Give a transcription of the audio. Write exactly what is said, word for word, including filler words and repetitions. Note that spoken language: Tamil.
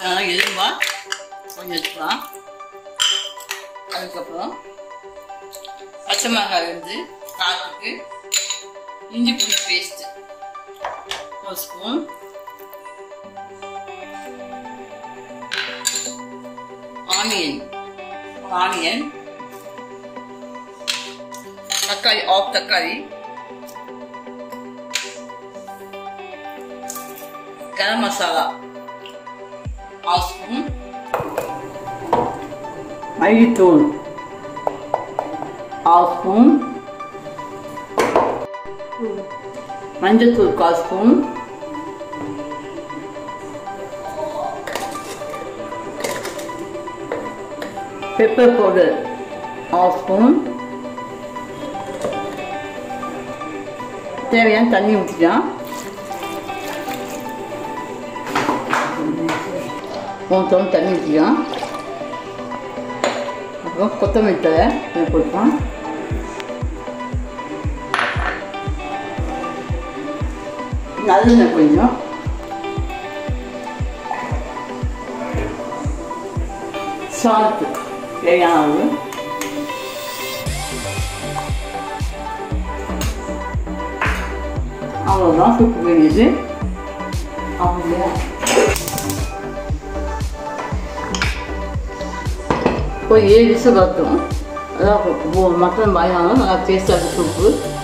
அதனால் எலும்பா கொஞ்சம் வச்சுக்கலாம். அதுக்கப்புறம் பச்சை மிளகாய் வந்து காரத்துக்கு இஞ்சி பூண்டு பேஸ்ட்டு ஒரு ஸ்பூன், ஆனியன் ஆனியன் தக்காளி ஆஃப் தக்காளி, கரம் மசாலா ஆஃப் ஸ்பூன், மல்லித்தூள் ஆஃப் ஸ்பூன், மஞ்சத்தூள் கால் spoon, pepper powder half spoon, தேவையான தண்ணி ஊற்றிக்கலாம். மூணு தோணு தண்ணி ஊற்றிக்கலாம். அப்புறம் கொத்தமல்லி தழை போட்டுக்கலாம். நல்லெண்ணெய் கொஞ்சம், சால்ட்டு தேவையான அளவு, அவ்வளோதான் சூப்பு வேண்டியது. அப்படியே ஒரு ஏழு விசில் வரட்டும். அதான் மட்டன் பாயாலும் நல்லா டேஸ்டாக இருக்குது சூப்பு.